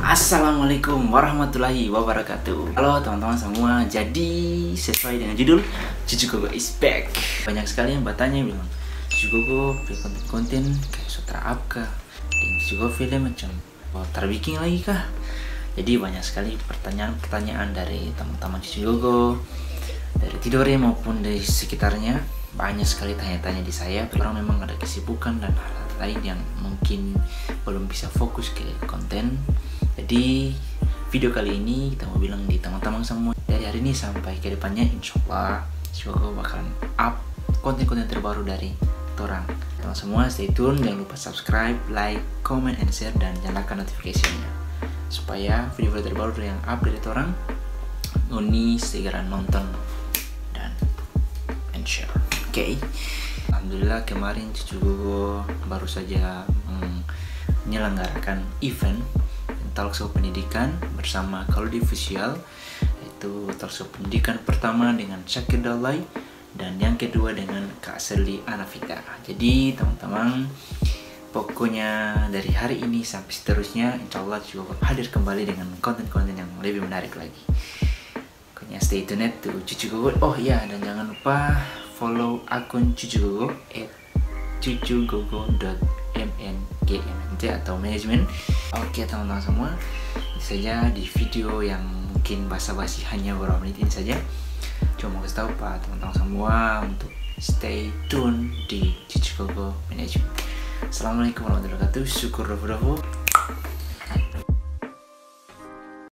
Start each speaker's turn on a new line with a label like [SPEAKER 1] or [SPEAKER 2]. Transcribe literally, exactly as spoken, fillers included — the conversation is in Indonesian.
[SPEAKER 1] Assalamualaikum warahmatullahi wabarakatuh. Halo teman-teman semua. Jadi sesuai dengan judul, Cucu Gogo is back. Banyak sekali yang bertanya bilang, Cucu Gogo bikin konten-konten kayak sutra apa kah? Dan Cucu Gogo film macam oh, terbikin lagi kah? Jadi banyak sekali pertanyaan-pertanyaan dari teman-teman Cucu Gogo, dari Tidore maupun dari sekitarnya. Banyak sekali tanya-tanya di saya. Orang memang ada kesibukan dan hal-hal lain yang mungkin belum bisa fokus ke konten. Jadi video kali ini kita mau bilang di teman-teman semua, dari hari ini sampai ke depannya insya Allah Gogo bakalan up konten-konten terbaru dari orang. Teman semua stay tune, jangan lupa subscribe, like, comment, and share, dan nyalakan notification-nya supaya video-video terbaru yang up dari orang Noni segera nonton dan and share. Oke, okay. Alhamdulillah kemarin Cucu Gogo baru saja menyelenggarakan event talkshow pendidikan bersama Kaludi Official, yaitu talkshow pendidikan pertama dengan Syakir Dalai dan yang kedua dengan Kak Serli Anafita. Jadi teman-teman, pokoknya dari hari ini sampai seterusnya insya Allah juga hadir kembali dengan konten-konten yang lebih menarik lagi. Pokoknya stay tuned to Cucu Gogo. Oh iya, dan jangan lupa follow akun Cucu Gogo at cucugogo dot m n g m n t atau manajemen. Oke teman-teman semua, ini saja di video yang mungkin basa-basi hanya beberapa menit ini saja. Cuma mau kasih tahu Pak teman-teman semua untuk stay tune di Cucu Gogo Management. Assalamualaikum warahmatullahi wabarakatuh. Syukur dofu-dofu.